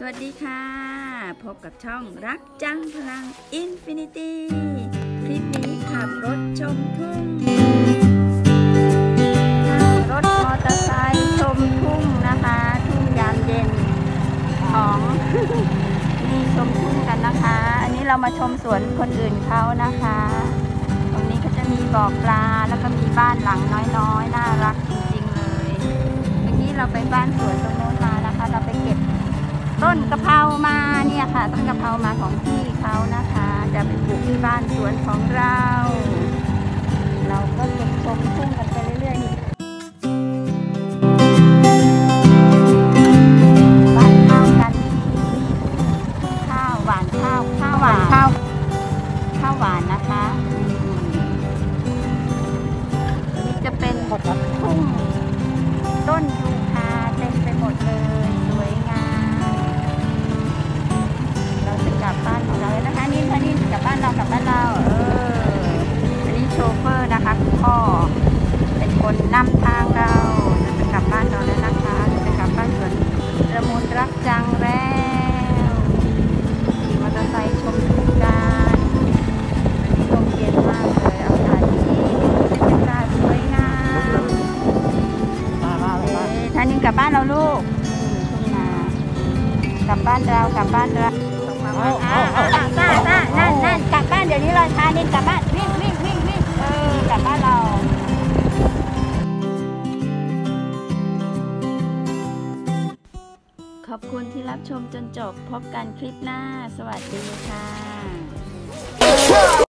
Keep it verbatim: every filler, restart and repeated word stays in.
สวัสดีค่ะพบกับช่องรักจังพลังอินฟินิตี้คลิปนี้ขับรถชมทุ่งรถมอเตอร์ไซค์ชมทุ่งนะคะทุ่งยามเย็นของนี่ชมทุ่งกันนะคะอันนี้เรามาชมสวนคนอื่นเขานะคะตรงนี้ก็จะมีบ่อปลาแล้วก็มีบ้านหลังน้อยๆน่ารักจริงๆเลยเมื่อกี้เราไปบ้านสวนตรงโน้นมานะคะเราไปเก็บต้นกะเพรามาเนี่ยค่ะต้นกะเพรามาของพี่เขานะคะจะไปปลูกที่บ้านสวนของเราเราก็จะชมทุ่งกันไปเรื่อยๆนี่บ้านข้าวกันข้าวหวานข้าวข้าวหวานข้าวข้าวหวานนะคะนี่จะเป็นทุ่งต้นยูคาเต็มไปหมดเลยสวยงามเราจะกลับบ้านของเราแล้วนะคะนี่ท่านี่กลับบ้านเรากลับบ้านเราเอออันนี้โชเฟอร์นะคะคุณพ่อเป็นคนนำทางเราเราจะกลับบ้านเราแล้วนะคะเราจะกลับบ้านสวนละมุนรักจังแล้วขี่มอเตอร์ไซค์ชมทุ่งกันลมเย็นมากเลยอากาศดีบรรยากาศสวยงามท่านี่กลับบ้านเราลูกทุ่งนากลับบ้านเรากลับบ้านเราอ่าอ่าอ่าซ่าซ่านั่นนั่นกลับบ้านเดี๋ยวนี้เลยท่านี่กลับบ้านวิ่งวิ่งวิ่งวิ่งเออกลับบ้านเราขอบคุณที่รับชมจนจบพบกันคลิปหน้าสวัสดีค่ะ